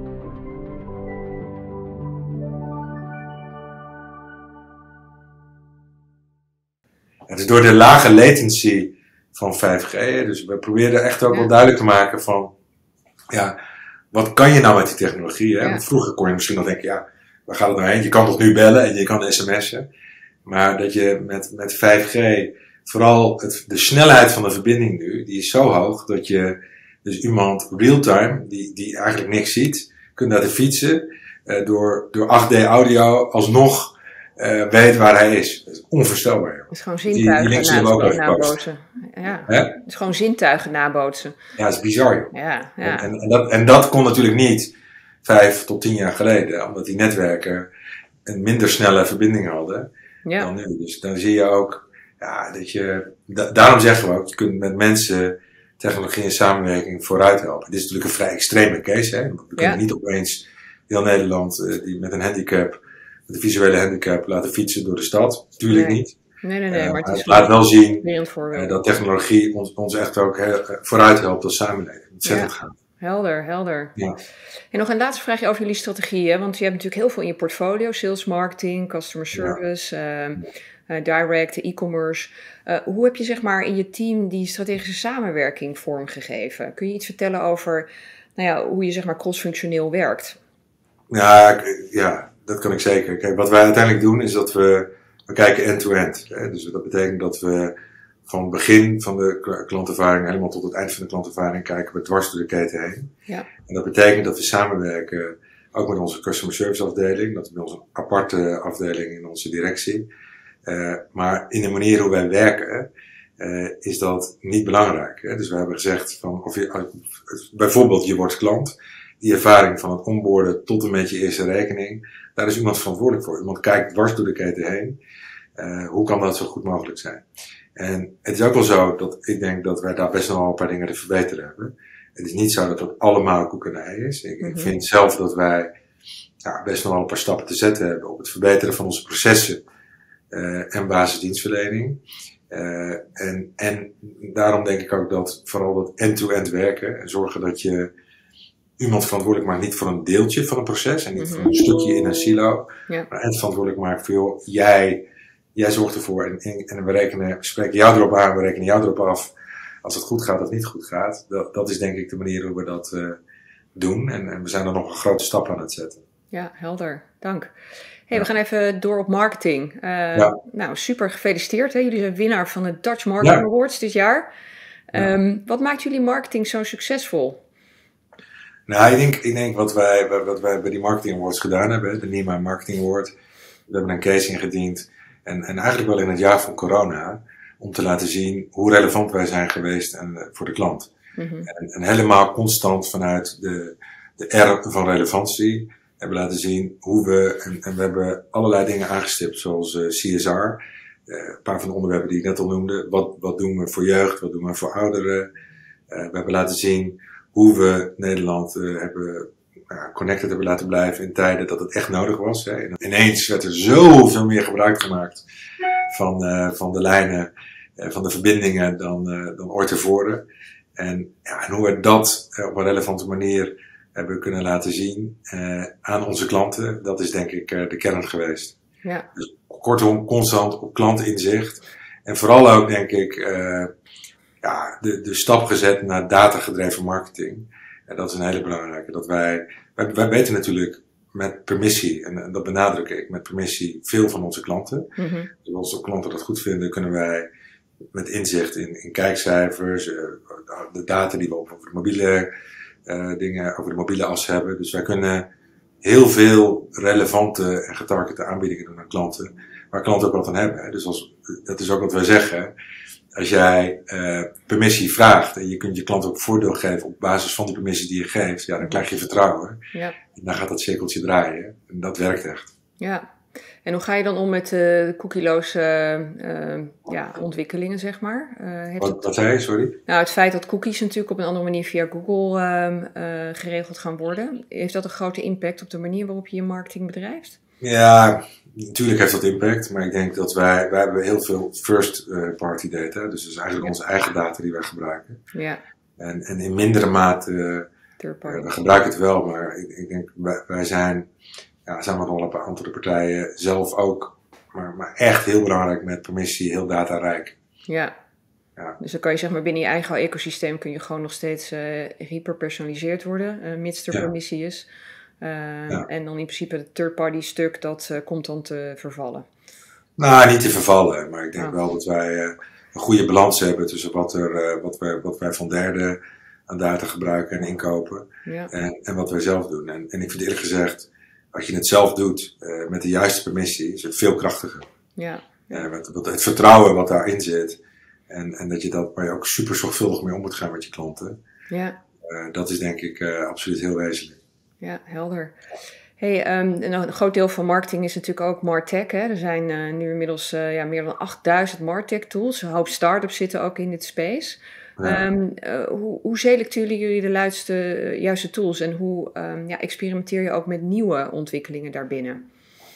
Het is door de lage latency van vijf G, dus we proberen echt ook ja. wel duidelijk te maken van, ja, wat kan je nou met die technologie? Hè? Ja. Want vroeger kon je misschien nog denken, ja, waar gaat het nou heen? Je kan toch nu bellen en je kan sms'en. Maar dat je met, met vijf G, vooral het, de snelheid van de verbinding nu, die is zo hoog dat je dus iemand real-time, die, die eigenlijk niks ziet, kunt laten fietsen, uh, door, door acht D audio alsnog uh, weet waar hij is. Dat is onvoorstelbaar. Het is gewoon zintuigen die, die na, nabootsen. Ja. Het is gewoon zintuigen nabootsen. Ja, dat is bizar, joh. Ja, ja. En, en, dat, en dat kon natuurlijk niet vijf tot tien jaar geleden, omdat die netwerken een minder snelle verbinding hadden ja. dan nu. Dus dan zie je ook, ja, dat je, da, daarom zeggen we ook, je kunt met mensen technologie en samenwerking vooruit helpen. Dit is natuurlijk een vrij extreme case, hè. We kunnen ja. niet opeens heel Nederland uh, die met een handicap, met een visuele handicap laten fietsen door de stad. Tuurlijk nee. niet. Nee, nee, nee. Uh, maar het, het laat wel zien uh, dat technologie ons, ons echt ook uh, vooruit helpt als samenleving. Ontzettend ja. gaaf. Helder, helder. Ja. En nog een laatste vraagje over jullie strategieën. Want je hebt natuurlijk heel veel in je portfolio. Sales, marketing, customer service, ja. uh, uh, direct, e-commerce. Uh, hoe heb je zeg maar in je team die strategische samenwerking vormgegeven? Kun je iets vertellen over nou ja, hoe je zeg maar cross-functioneel werkt? Ja, ja, dat kan ik zeker. Kijk, wat wij uiteindelijk doen is dat we, we kijken end-to-end. Hè? Dus dat betekent dat we van het begin van de klantervaring helemaal tot het eind van de klantervaring kijken we dwars door de keten heen. Ja. En dat betekent dat we samenwerken ook met onze customer service afdeling. Dat is bij ons een aparte afdeling in onze directie. Uh, maar in de manier hoe wij werken uh, is dat niet belangrijk. Hè? Dus we hebben gezegd van, of je, uh, bijvoorbeeld je wordt klant. Die ervaring van het onboarden tot en met je eerste rekening. Daar is iemand verantwoordelijk voor. Iemand kijkt dwars door de keten heen. Uh, hoe kan dat zo goed mogelijk zijn? En het is ook wel zo dat ik denk dat wij daar best nog wel een paar dingen te verbeteren hebben. Het is niet zo dat het allemaal koek en ei is. Ik, mm-hmm. ik vind zelf dat wij ja, best nog wel een paar stappen te zetten hebben op het verbeteren van onze processen uh, en basisdienstverlening. Uh, en, en daarom denk ik ook dat vooral dat end-to-end werken en zorgen dat je iemand verantwoordelijk maakt niet voor een deeltje van een proces en niet mm-hmm. voor een stukje in een silo, ja. maar echt verantwoordelijk maakt voor joh, jij Jij zorgt ervoor en, en, en we, rekenen, we spreken jou erop aan, we rekenen jou erop af als het goed gaat of niet goed gaat. Dat, dat is denk ik de manier hoe we dat uh, doen en, en we zijn er nog een grote stap aan het zetten. Ja, helder. Dank. Hey, ja. We gaan even door op marketing. Uh, ja. Nou, super gefeliciteerd. Hè? Jullie zijn winnaar van de Dutch Marketing ja. Awards dit jaar. Um, ja. Wat maakt jullie marketing zo succesvol? Nou, ik denk, ik denk wat, wij, wat wij bij die Marketing Awards gedaan hebben, de Nima Marketing Award. We hebben een case ingediend. En, en eigenlijk wel in het jaar van corona, om te laten zien hoe relevant wij zijn geweest en, uh, voor de klant. Mm-hmm. En, en helemaal constant vanuit de, de R van relevantie hebben laten zien hoe we, en, en we hebben allerlei dingen aangestipt, zoals uh, C S R, uh, een paar van de onderwerpen die ik net al noemde. Wat, wat doen we voor jeugd, wat doen we voor ouderen? Uh, we hebben laten zien hoe we Nederland uh, hebben Ja, connected hebben laten blijven in tijden dat het echt nodig was. Hè. Ineens werd er zoveel meer gebruik gemaakt van, uh, van de lijnen, uh, van de verbindingen dan, uh, dan ooit tevoren. En, ja, en hoe we dat uh, op een relevante manier hebben kunnen laten zien uh, aan onze klanten, dat is denk ik uh, de kern geweest. Ja. Dus kortom, constant op klantinzicht. En vooral ook denk ik uh, ja, de, de stap gezet naar datagedreven marketing. En dat is een hele belangrijke. Dat wij, wij, wij weten natuurlijk met permissie, en, en dat benadruk ik, met permissie veel van onze klanten. Mm-hmm. Dus als onze klanten dat goed vinden, kunnen wij met inzicht in, in kijkcijfers, uh, de data die we over de mobiele uh, dingen, over de mobiele as hebben. Dus wij kunnen heel veel relevante en getargete aanbiedingen doen aan klanten, waar klanten ook wat aan hebben. Hè. Dus als, dat is ook wat wij zeggen. Als jij uh, permissie vraagt en je kunt je klant ook voordeel geven op basis van die permissie die je geeft, ja, dan krijg je vertrouwen. Ja. En dan gaat dat cirkeltje draaien. En dat werkt echt. Ja. En hoe ga je dan om met de uh, cookieloze uh, ja, ontwikkelingen, zeg maar? Uh, heeft wat, het, wat zei je, sorry? Nou, het feit dat cookies natuurlijk op een andere manier via Google uh, uh, geregeld gaan worden. Heeft dat een grote impact op de manier waarop je je marketing bedrijft? Ja, natuurlijk heeft dat impact. Maar ik denk dat wij, wij hebben heel veel first party data. Dus dat is eigenlijk ja. onze eigen data die wij gebruiken. Ja. En, en in mindere mate, uh, we gebruiken het wel. Maar ik, ik denk, wij, wij zijn... Ja, samen met alle andere partijen zelf ook, maar, maar echt heel belangrijk met permissie, heel datarijk. Ja. ja, dus dan kan je zeg maar binnen je eigen ecosysteem kun je gewoon nog steeds uh, hyperpersonaliseerd worden, uh, mits er ja. permissie is. Uh, ja. En dan in principe het third-party stuk, dat uh, komt dan te vervallen. Nou, niet te vervallen, maar ik denk oh. wel dat wij uh, een goede balans hebben tussen wat, er, uh, wat, wij, wat wij van derden aan data gebruiken en inkopen ja. en, en wat wij zelf doen. En, en ik vind eerlijk gezegd, als je het zelf doet, uh, met de juiste permissie, is het veel krachtiger. Ja. ja met, met het vertrouwen wat daarin zit. En, en dat je dat, waar je ook super zorgvuldig mee om moet gaan met je klanten. Ja. Uh, dat is denk ik uh, absoluut heel wezenlijk. Ja, helder. Hey, um, een groot deel van marketing is natuurlijk ook MarTech. Hè? Er zijn uh, nu inmiddels uh, ja, meer dan achtduizend MarTech tools. Een hoop start-ups zitten ook in dit space. Ja. Um, uh, hoe, hoe selecteren jullie de juiste, uh, juiste tools en hoe um, ja, experimenteer je ook met nieuwe ontwikkelingen daarbinnen?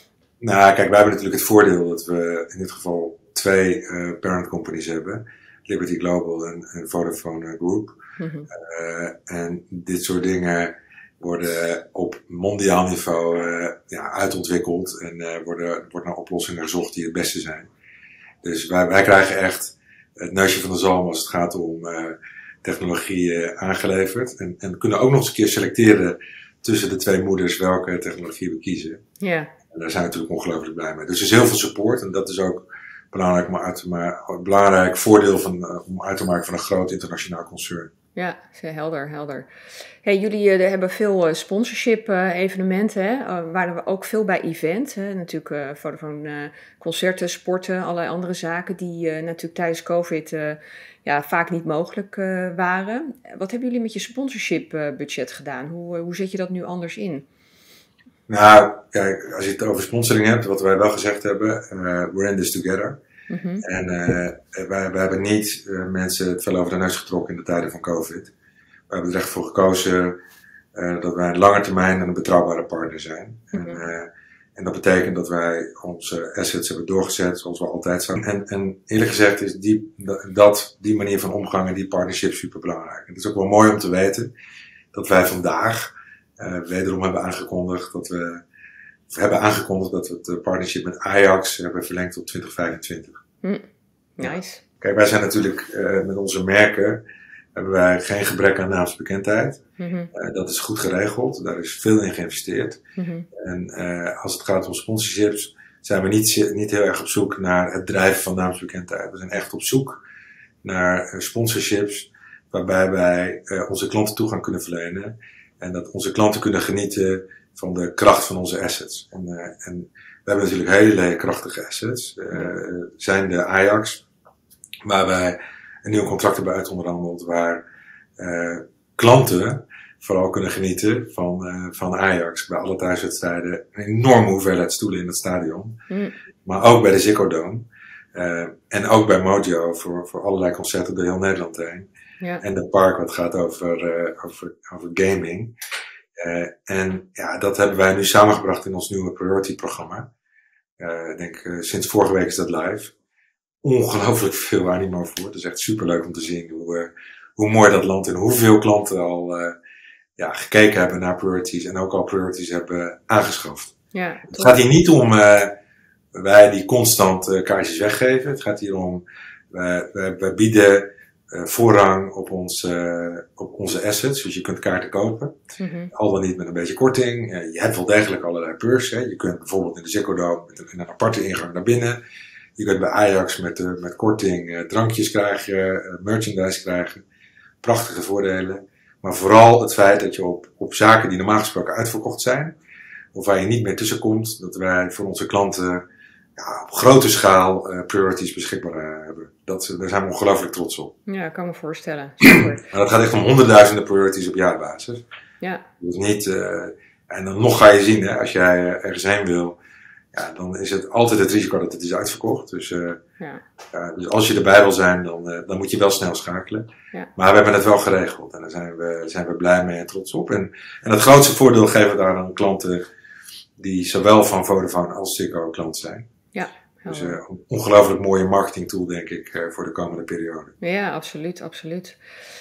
Nou, kijk, wij hebben natuurlijk het voordeel dat we in dit geval twee uh, parent companies hebben. Liberty Global en, en Vodafone Group. Mm-hmm. Uh, en dit soort dingen worden op mondiaal niveau uh, ja, uitontwikkeld en uh, worden, wordt naar oplossingen gezocht die het beste zijn. Dus wij, wij krijgen echt het neusje van de zalm als het gaat om uh, technologie uh, aangeleverd. En, en kunnen ook nog eens een keer selecteren tussen de twee moeders welke technologie we kiezen. Yeah. En daar zijn we natuurlijk ongelooflijk blij mee. Dus er is heel veel support en dat is ook belangrijk, maar uit, maar, belangrijk voordeel van, uh, om uit te maken van een groot internationaal concern. Ja, helder, helder. Hey, jullie uh, hebben veel uh, sponsorship uh, evenementen, hè? Uh, waren we ook veel bij event. Hè? Natuurlijk uh, Vodafone uh, concerten, sporten, allerlei andere zaken die uh, natuurlijk tijdens COVID uh, ja, vaak niet mogelijk uh, waren. Wat hebben jullie met je sponsorship uh, budget gedaan? Hoe, uh, hoe zet je dat nu anders in? Nou, kijk, als je het over sponsoring hebt, wat wij wel gezegd hebben, uh, we're in this together. Mm-hmm. En uh, wij, wij hebben niet uh, mensen het vel over de neus getrokken in de tijden van COVID. We hebben er echt voor gekozen uh, dat wij een lange termijn en een betrouwbare partner zijn. Mm-hmm. En, uh, en dat betekent dat wij onze assets hebben doorgezet zoals we altijd zijn. En, en eerlijk gezegd is die, dat, die manier van omgang en die partnership super belangrijk. Het is ook wel mooi om te weten dat wij vandaag uh, wederom hebben aangekondigd dat we We hebben aangekondigd dat we het partnership met Ajax hebben verlengd tot twintig vijfentwintig. Mm, nice. Kijk, wij zijn natuurlijk uh, met onze merken, hebben wij geen gebrek aan naamsbekendheid. Mm-hmm. Uh, dat is goed geregeld, daar is veel in geïnvesteerd. Mm-hmm. En uh, als het gaat om sponsorships, zijn we niet, niet heel erg op zoek naar het drijven van naamsbekendheid. We zijn echt op zoek naar uh, sponsorships waarbij wij uh, onze klanten toegang kunnen verlenen. En dat onze klanten kunnen genieten van de kracht van onze assets. En, uh, en we hebben natuurlijk hele krachtige assets. Uh, zijn de Ajax, waar wij een nieuw contract hebben uitonderhandeld, waar uh, klanten vooral kunnen genieten van, uh, van Ajax. Bij alle thuiswedstrijden een enorme hoeveelheid stoelen in het stadion. Mm. Maar ook bij de Ziggo Dome. Uh, en ook bij Mojo voor, voor allerlei concerten door heel Nederland heen. Ja. En de park wat gaat over, uh, over, over gaming. Uh, en ja, dat hebben wij nu samengebracht in ons nieuwe Priority programma. Uh, ik denk, uh, sinds vorige week is dat live. Ongelooflijk veel animo voor. Het is echt superleuk om te zien hoe, uh, hoe mooi dat land en hoeveel klanten al uh, ja, gekeken hebben naar Priorities en ook al Priorities hebben aangeschaft. Ja, het gaat hier niet om uh, wij die constant uh, kaartjes weggeven. Het gaat hier om, uh, wij, wij bieden Uh, voorrang op, ons, uh, op onze assets, dus je kunt kaarten kopen, mm-hmm. al dan niet met een beetje korting. Uh, je hebt wel degelijk allerlei perks. Hè. Je kunt bijvoorbeeld in de Ziggo Dome met een, een aparte ingang naar binnen. Je kunt bij Ajax met, uh, met korting uh, drankjes krijgen, uh, merchandise krijgen. Prachtige voordelen. Maar vooral het feit dat je op, op zaken die normaal gesproken uitverkocht zijn, of waar je niet meer tussenkomt, dat wij voor onze klanten ja, op grote schaal uh, priorities beschikbaar uh, hebben. Dat, daar zijn we ongelooflijk trots op. Ja, ik kan me voorstellen. Super. Maar dat gaat echt om honderdduizenden priorities op jaarbasis. Ja. Dus niet, uh, en dan nog ga je zien, hè, als jij uh, ergens heen wil, ja, dan is het altijd het risico dat het is uitverkocht. Dus, uh, ja. uh, dus als je erbij wil zijn, dan, uh, dan moet je wel snel schakelen. Ja. Maar we hebben het wel geregeld en daar zijn we, zijn we blij mee en trots op. En, en het grootste voordeel geven we daar aan klanten die zowel van Vodafone als Ziggo klant zijn. Ja. Dus uh, een ongelooflijk mooie marketing tool, denk ik, uh, voor de komende periode. Ja, absoluut, absoluut.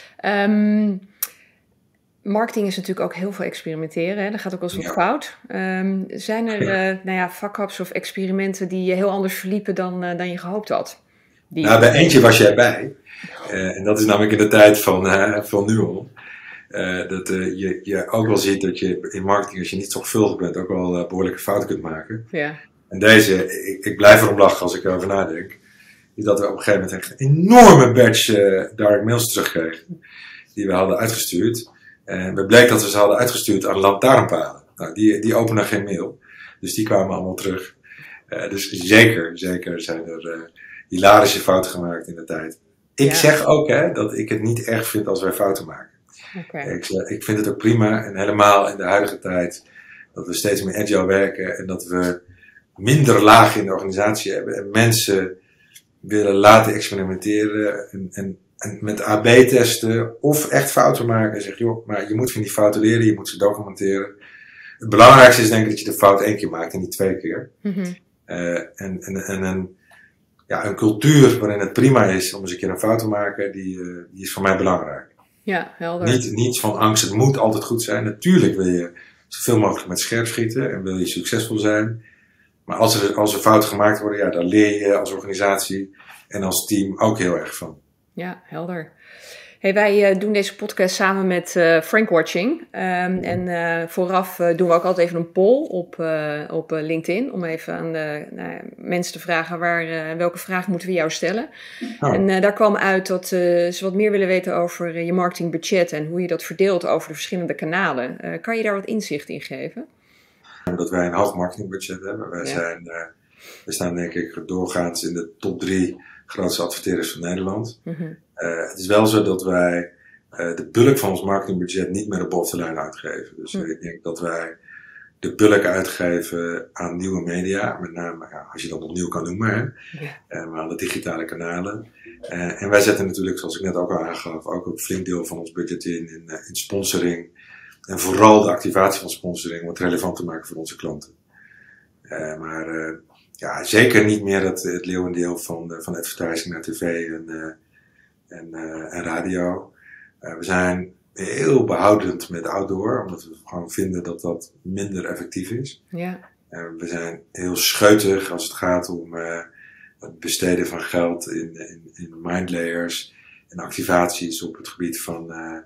Um, marketing is natuurlijk ook heel veel experimenteren. Hè? Dat gaat ook wel eens wat ja. fout. Um, zijn er ja. uh, nou ja, fuck-ups of experimenten die heel anders verliepen dan, uh, dan je gehoopt had? Die... Nou, bij eentje was jij bij. Uh, en dat is namelijk in de tijd van, uh, van Nuon. Uh, dat uh, je, je ook wel ziet dat je in marketing, als je niet zorgvuldig bent, ook wel uh, behoorlijke fouten kunt maken. Ja. En deze, ik, ik blijf erom lachen als ik erover nadenk, is dat we op een gegeven moment echt een enorme batch uh, direct mails terugkregen, die we hadden uitgestuurd. En we bleek dat we ze hadden uitgestuurd aan lantaarnpalen. Nou, die, die openen geen mail, dus die kwamen allemaal terug. Uh, dus zeker, zeker zijn er uh, hilarische fouten gemaakt in de tijd. Ik ja. zeg ook hè, dat ik het niet erg vind als wij fouten maken. Okay. Ik, ik vind het ook prima, en helemaal in de huidige tijd, dat we steeds meer agile werken en dat we minder lagen in de organisatie hebben en mensen willen laten experimenteren en, en, en met A B testen of echt fouten maken en zeggen, joh, maar je moet van die fouten leren, je moet ze documenteren. Het belangrijkste is denk ik dat je de fout één keer maakt en niet twee keer. Mm-hmm. Uh, en en, en een, ja, een cultuur waarin het prima is om eens een keer een fout te maken, die, uh, die is voor mij belangrijk. Ja, helder. Niet, niets van angst, het moet altijd goed zijn. Natuurlijk wil je zoveel mogelijk met scherp schieten en wil je succesvol zijn. Maar als er, als er fouten gemaakt worden, ja, daar leer je als organisatie en als team ook heel erg van. Ja, helder. Hey, wij uh, doen deze podcast samen met uh, Frankwatching. Um, en uh, vooraf uh, doen we ook altijd even een poll op, uh, op uh, LinkedIn. Om even aan de nou, mensen te vragen waar, uh, welke vraag moeten we jou stellen. Oh. En uh, daar kwam uit dat uh, ze wat meer willen weten over uh, je marketingbudget. En hoe je dat verdeelt over de verschillende kanalen. Uh, kan je daar wat inzicht in geven? Dat wij een hoog marketingbudget hebben. Wij ja. zijn, uh, we staan denk ik doorgaans in de top drie grootste adverteerders van Nederland. Mm-hmm. Uh, het is wel zo dat wij uh, de bulk van ons marketingbudget niet meer op boven de lijn uitgeven. Dus mm. uh, ik denk dat wij de bulk uitgeven aan nieuwe media. Met name, ja, als je dat nog nieuw kan noemen, hè. Yeah. Uh, maar aan de digitale kanalen. Uh, en wij zetten natuurlijk, zoals ik net ook al aangaf, ook een flink deel van ons budget in, in, uh, in sponsoring. En vooral de activatie van sponsoring om het relevant te maken voor onze klanten. Uh, maar uh, ja, zeker niet meer het, het leeuwendeel van, uh, van advertising naar tv en, uh, en, uh, en radio. Uh, we zijn heel behoudend met outdoor, omdat we gewoon vinden dat dat minder effectief is. Ja. Uh, we zijn heel scheutig als het gaat om uh, het besteden van geld in, in, in mindlayers en activaties op het gebied van... Uh,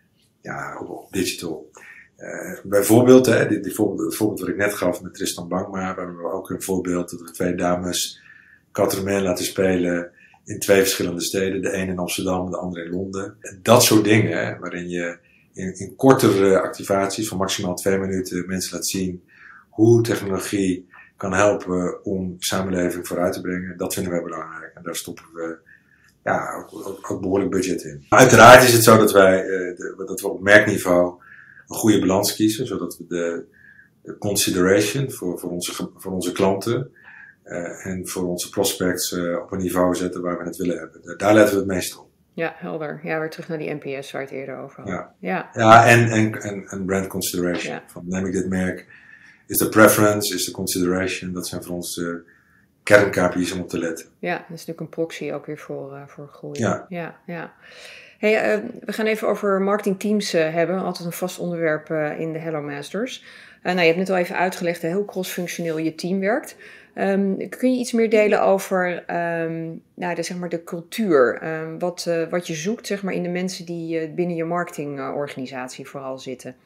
Ja, op, op digital. Uh, bijvoorbeeld, hè, die, die voorbeeld, het voorbeeld wat ik net gaf met Tristan Bankma, hebben we ook een voorbeeld dat we twee dames Quatre-Main laten spelen in twee verschillende steden. De een in Amsterdam, de andere in Londen. En dat soort dingen, hè, waarin je in, in kortere activaties van maximaal twee minuten mensen laat zien hoe technologie kan helpen om samenleving vooruit te brengen. Dat vinden wij belangrijk. En daar stoppen we ja, ook, ook, ook behoorlijk budget in. Uiteraard is het zo dat wij uh, de, dat we op merkniveau een goede balans kiezen, zodat we de, de consideration voor, voor, onze, voor onze klanten uh, en voor onze prospects uh, op een niveau zetten waar we het willen hebben. Daar letten we het meest op. Ja, helder. Ja, weer terug naar die N P S waar je het eerder over had. Ja, ja. ja en, en, en, en brand consideration. Ja. Van, neem ik dit merk, is de preference, is de consideration, dat zijn voor ons uh, kern-K P I's om op te letten. Ja, dat is natuurlijk een proxy ook weer voor, uh, voor groei. Ja. ja, ja. Hey, uh, we gaan even over marketingteams uh, hebben. Altijd een vast onderwerp uh, in de Hello Masters. Uh, nou, je hebt net al even uitgelegd uh, hoe cross-functioneel je team werkt. Um, kun je iets meer delen over um, nou, de, zeg maar de cultuur? Um, wat, uh, wat je zoekt zeg maar, in de mensen die uh, binnen je marketingorganisatie uh, vooral zitten?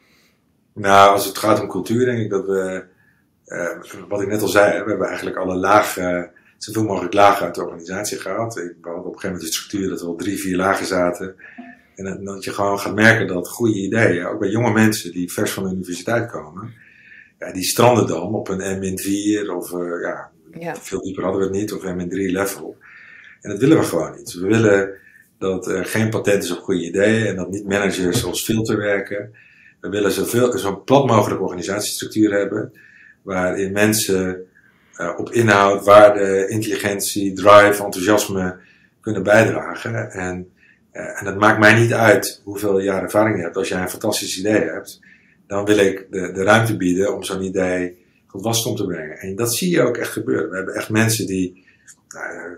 Nou, als het gaat om cultuur, denk ik dat we... Uh, wat ik net al zei, hè, we hebben eigenlijk alle lagen, zoveel mogelijk lagen uit de organisatie gehaald. Ik had op een gegeven moment de structuur dat er wel drie, vier lagen zaten. En dat je gewoon gaat merken dat goede ideeën, ook bij jonge mensen die vers van de universiteit komen, ja, die stranden dan op een M vier of uh, ja, ja, veel dieper hadden we het niet, of M drie level. En dat willen we gewoon niet. We willen dat er geen patent is op goede ideeën en dat niet managers als filter werken. We willen zoveel, zo'n plat mogelijk organisatiestructuur hebben, waarin mensen uh, op inhoud, waarde, intelligentie, drive, enthousiasme kunnen bijdragen. En, uh, en dat maakt mij niet uit hoeveel jaar ervaring je hebt. Als jij een fantastisch idee hebt, dan wil ik de, de ruimte bieden om zo'n idee tot wasdom te brengen. En dat zie je ook echt gebeuren. We hebben echt mensen die uh,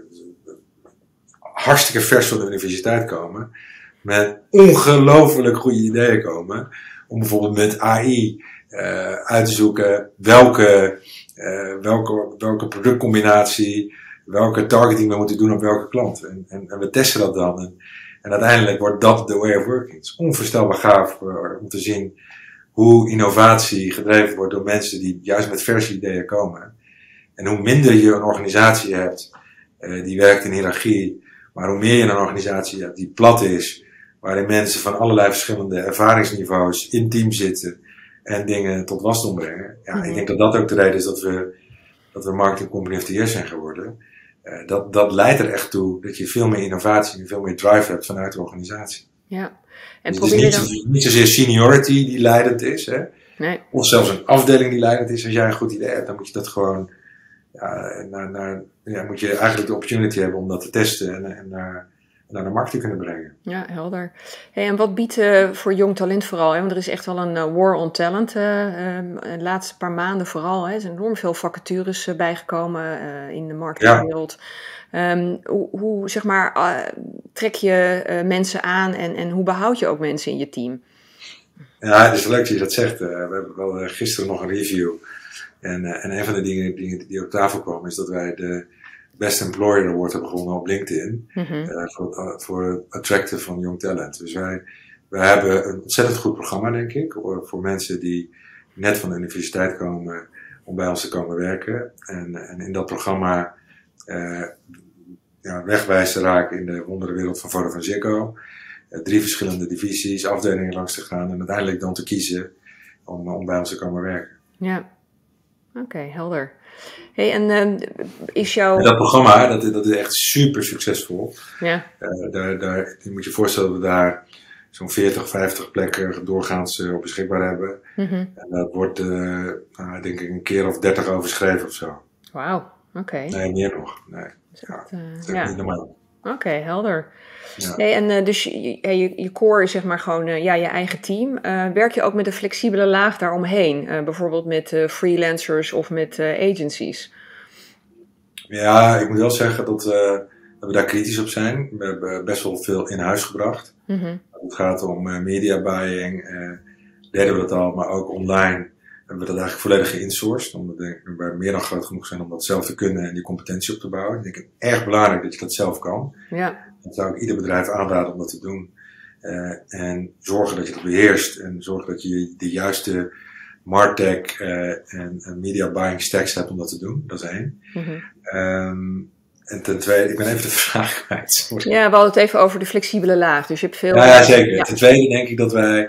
hartstikke vers van de universiteit komen, met ongelooflijk goede ideeën komen, om bijvoorbeeld met A I uh, uit te zoeken welke, uh, welke, welke productcombinatie, welke targeting we moeten doen op welke klant. En, en, en we testen dat dan. En, en uiteindelijk wordt dat de way of working. Het is onvoorstelbaar gaaf uh, om te zien hoe innovatie gedreven wordt door mensen die juist met verse ideeën komen. En hoe minder je een organisatie hebt uh, die werkt in hiërarchie, maar hoe meer je een organisatie hebt die plat is, waarin mensen van allerlei verschillende ervaringsniveaus in team zitten en dingen tot wasdom brengen. Ja, mm-hmm. Ik denk dat dat ook de reden is dat we, dat we Marketing Company of the Year zijn geworden. Uh, dat, dat leidt er echt toe dat je veel meer innovatie en veel meer drive hebt vanuit de organisatie. Ja. En dus het is niet, dan... zo, niet zozeer seniority die leidend is, hè? Nee. Of zelfs een afdeling die leidend is. Als jij een goed idee hebt, dan moet je dat gewoon, ja, naar, naar, ja, moet je eigenlijk de opportunity hebben om dat te testen en, en naar, naar de markt te kunnen brengen. Ja, helder. Hey, en wat biedt uh, voor jong talent vooral? Hè? Want er is echt wel een uh, war on talent. Uh, um, de laatste paar maanden vooral. Hè? Er zijn enorm veel vacatures uh, bijgekomen uh, in de marketingwereld. Ja. Um, hoe, hoe zeg maar, uh, trek je uh, mensen aan en, en hoe behoud je ook mensen in je team? Ja, het is leuk dat je dat zegt. Uh, we hebben wel uh, gisteren nog een review. En, uh, en een van de dingen, dingen die op tafel kwam is dat wij de Best Employer Award hebben gewonnen op LinkedIn. Mm-hmm. uh, voor, uh, voor het attracten van jong talent. Dus wij, wij hebben een ontzettend goed programma, denk ik. Voor, voor mensen die net van de universiteit komen om bij ons te komen werken. En, en in dat programma uh, ja, wegwijs te raken in de wonderenwereld van Vodafone Ziggo. Uh, drie verschillende divisies, afdelingen langs te gaan en uiteindelijk dan te kiezen om, om bij ons te komen werken. Ja, oké, okay, helder. Hey, en uh, is jouw... En dat programma, dat, dat is echt super succesvol. Ja. Uh, daar, daar, je moet je voorstellen dat we daar zo'n veertig, vijftig plekken doorgaans uh, op beschikbaar hebben. Mm-hmm. En dat wordt, uh, nou, denk ik, een keer of dertig overschreven of zo. Wauw, oké. Okay. Nee, meer nog. Nee. Ja, dat, uh, dat is ja. niet normaal. Oké, okay, helder. Ja. Nee, en uh, dus je, je, je core is zeg maar gewoon uh, ja, je eigen team. Uh, werk je ook met een flexibele laag daaromheen? Uh, bijvoorbeeld met uh, freelancers of met uh, agencies? Ja, ik moet wel zeggen dat, uh, dat we daar kritisch op zijn. We hebben best wel veel in huis gebracht. Mm-hmm. Het gaat om uh, media buying. Uh, deden we dat al, maar ook online hebben we dat eigenlijk volledig geïnsourced. Omdat we meer dan groot genoeg zijn om dat zelf te kunnen en die competentie op te bouwen. Ik denk het erg belangrijk dat je dat zelf kan. Ja. Dat zou ik ieder bedrijf aanraden om dat te doen. Uh, en zorgen dat je het beheerst. En zorgen dat je de juiste martech uh, en, en media buying stacks hebt om dat te doen. Dat is één. Mm-hmm. Um, en ten tweede, ik ben even de vraag kwijt. Sorry. Ja, we hadden het even over de flexibele laag. Dus je hebt veel... Ja, ja zeker. Ja. Ten tweede denk ik dat wij...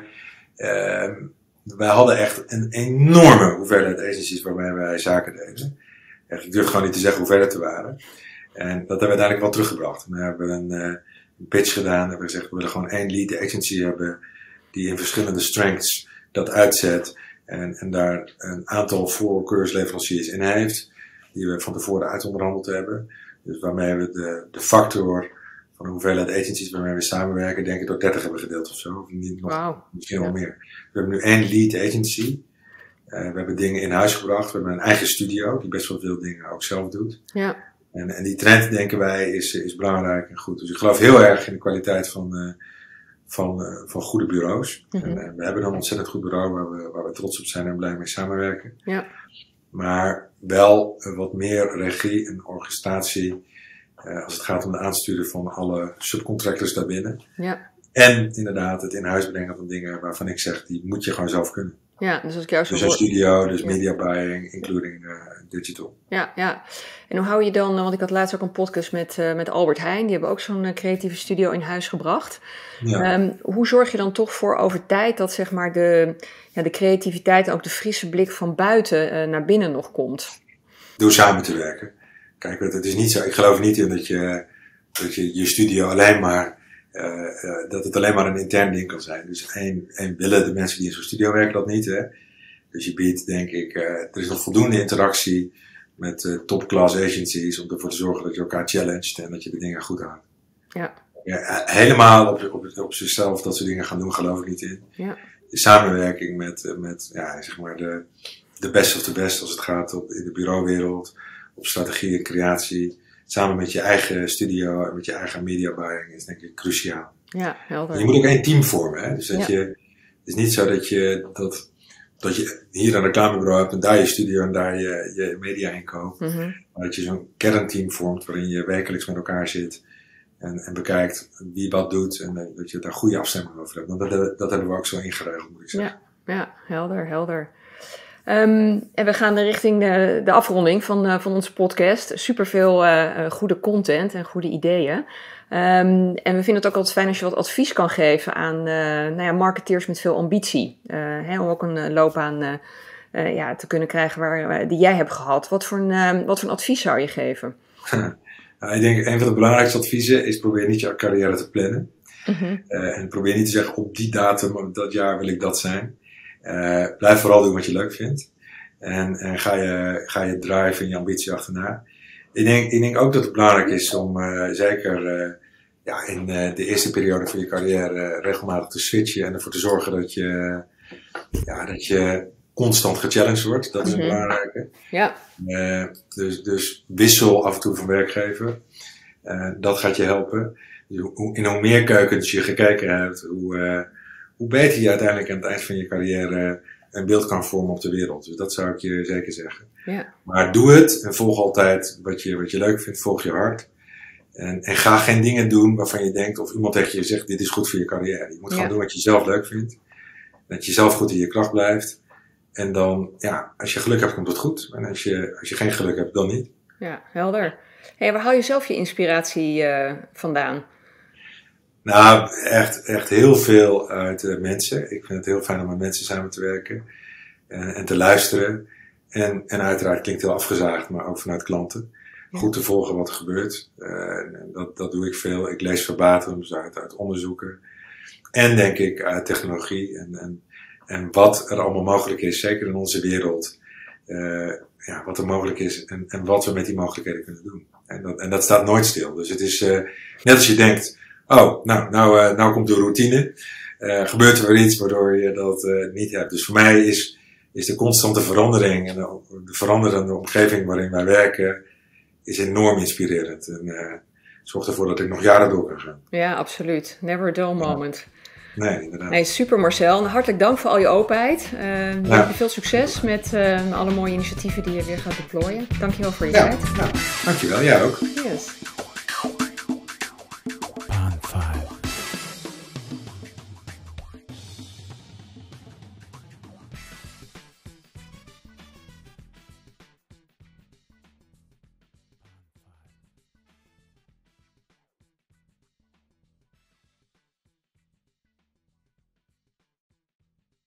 Uh, wij hadden echt een enorme hoeveelheid agencies waarmee wij zaken deden. Echt, ik durf gewoon niet te zeggen hoeveel het er waren. En dat hebben we uiteindelijk wel teruggebracht. We hebben een, uh, een pitch gedaan. We hebben gezegd, we willen gewoon één lead agency hebben die in verschillende strengths dat uitzet. En, en daar een aantal voorkeursleveranciers in heeft. Die we van tevoren uitonderhandeld hebben. Dus waarmee we de, de factor van de hoeveelheid agencies waarmee we samenwerken, denk ik door dertig hebben gedeeld of zo. Of niet, nog, wow. Misschien wel ja. meer. We hebben nu één lead agency. Uh, we hebben dingen in huis gebracht. We hebben een eigen studio die best wel veel dingen ook zelf doet. Ja. En, en die trend, denken wij, is, is belangrijk en goed. Dus ik geloof heel erg in de kwaliteit van, uh, van, uh, van goede bureaus. Mm-hmm. En, uh, we hebben een ontzettend goed bureau waar we, waar we trots op zijn en blij mee samenwerken. Ja. Maar wel uh, wat meer regie en orchestratie uh, als het gaat om de aansturen van alle subcontractors daarbinnen. Ja. En inderdaad het in huis brengen van dingen waarvan ik zeg, die moet je gewoon zelf kunnen. Ja, dus als ik jou zo Dus een studio, dus ja. media buying, including uh, digital. Ja, ja. En hoe hou je dan, want ik had laatst ook een podcast met, uh, met Albert Heijn. Die hebben ook zo'n uh, creatieve studio in huis gebracht. Ja. Um, hoe zorg je dan toch voor over tijd dat zeg maar de, ja, de creativiteit en ook de frisse blik van buiten uh, naar binnen nog komt? Door samen te werken. Kijk, het is niet zo, ik geloof niet in dat je dat je, je studio alleen maar Uh, uh, dat het alleen maar een intern ding kan zijn. Dus één, één willen de mensen die in zo'n studio werken dat niet. Hè? Dus je biedt, denk ik, uh, er is nog voldoende interactie met uh, top-class agencies om ervoor te zorgen dat je elkaar challenged en dat je de dingen goed houdt. Ja. Ja, helemaal op, op, op zichzelf dat soort dingen gaan doen, geloof ik niet in. Ja. De samenwerking met, met ja, zeg maar de, de best of the best als het gaat op, in de bureauwereld, op strategie en creatie. Samen met je eigen studio en met je eigen media buying is denk ik cruciaal. Ja, helder. Je moet ook één team vormen. Hè? Dus dat ja. je, het is niet zo dat je, dat, dat je hier een reclamebureau hebt en daar je studio en daar je, je media in koopt. Mm-hmm. Maar dat je zo'n kernteam vormt waarin je wekelijks met elkaar zit. En, en bekijkt wie wat doet en uh, dat je daar goede afstemming over hebt. Want dat, dat, dat hebben we ook zo ingeregeld, moet ik zeggen. Ja, ja helder, helder. Um, en we gaan richting de, de afronding van, uh, van onze podcast. Superveel uh, goede content en goede ideeën. Um, en we vinden het ook altijd fijn als je wat advies kan geven aan uh, nou ja, marketeers met veel ambitie. Uh, hè, om ook een uh, loopbaan uh, uh, ja, te kunnen krijgen waar, uh, die jij hebt gehad. Wat voor, een, uh, wat voor een advies zou je geven? Nou, ik denk een van de belangrijkste adviezen is probeer niet je carrière te plannen. Mm-hmm. Uh, en probeer niet te zeggen op die datum, dat jaar wil ik dat zijn. Uh, blijf vooral doen wat je leuk vindt. En, en ga, je, ga je drive en je ambitie achterna. Ik denk, ik denk ook dat het belangrijk is om uh, zeker uh, ja, in uh, de eerste periode van je carrière uh, regelmatig te switchen. En ervoor te zorgen dat je, uh, ja, dat je constant gechallenged wordt. Dat is mm-hmm. een belangrijke. Ja. Uh, dus, dus wissel af en toe van werkgever. Uh, dat gaat je helpen. Dus hoe, in hoe meer keukens je gekeken hebt, hoe, uh, hoe beter je uiteindelijk aan het eind van je carrière een beeld kan vormen op de wereld. Dus dat zou ik je zeker zeggen. Ja. Maar doe het en volg altijd wat je, wat je leuk vindt. Volg je hart. En, en ga geen dingen doen waarvan je denkt of iemand tegen je zegt dit is goed voor je carrière. Je moet gewoon ja. doen wat je zelf leuk vindt. Dat je zelf goed in je kracht blijft. En dan, ja, als je geluk hebt, komt het goed. En als je, als je geen geluk hebt, dan niet. Ja, helder. Hey, waar haal je zelf je inspiratie uh, vandaan? Nou, echt, echt heel veel uit uh, mensen. Ik vind het heel fijn om met mensen samen te werken. En, en te luisteren. En, en uiteraard klinkt heel afgezaagd, maar ook vanuit klanten. Ja. Goed te volgen wat er gebeurt. Uh, dat, dat doe ik veel. Ik lees verbatim, dus uit, uit onderzoeken. En denk ik uit technologie. En, en, en wat er allemaal mogelijk is, zeker in onze wereld. Uh, ja, wat er mogelijk is en, en wat we met die mogelijkheden kunnen doen. En dat, en dat staat nooit stil. Dus het is uh, net als je denkt, oh, nou, nou, uh, nou komt de routine. Uh, gebeurt er weer iets waardoor je dat uh, niet hebt. Dus voor mij is, is de constante verandering en de, de veranderende omgeving waarin wij werken, is enorm inspirerend. En uh, zorgt ervoor dat ik nog jaren door kan gaan. Ja, absoluut. Never a dull moment. Nee, inderdaad. Nee, super Marcel. Hartelijk dank voor al je openheid. Uh, ja. Veel succes met uh, alle mooie initiatieven die je weer gaat deployen. Dankjewel voor je ja, tijd. Ja, dankjewel. Jij ook. Yes.